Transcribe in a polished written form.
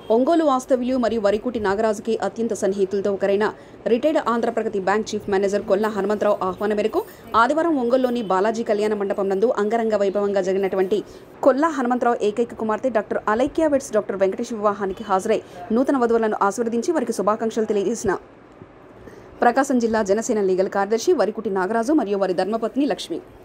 ఒంగోలు వాస్తవ్యులు మరియు వరికుటి నాగరాజుకి అత్యంత సన్నిహితులతో ఒకరైన retired Andhra Pragathi bank chief manager Kolla Hanumantharao ఆహ్వానం మేరకు ఆదివారం ఒంగోలులోని బాలాజీ కళ్యాణ మండపం నందు అంగరంగ వైభవంగా జరిగినటువంటి కొల్లా హనుమంతరావు ఏకైక కుమార్తె doctor Alaikya weds doctor Venkatesh వివాహానికి హాజరై నూతన వధువులను ఆశీర్వదించి వారికి శుభాకాంక్షలు తెలియజేసిన ప్రకాశం జిల్లా జనసేన లీగల్ కార్యదర్శి వరికుటి నాగరాజు మరియు వారి ధర్మపత్ని లక్ష్మి.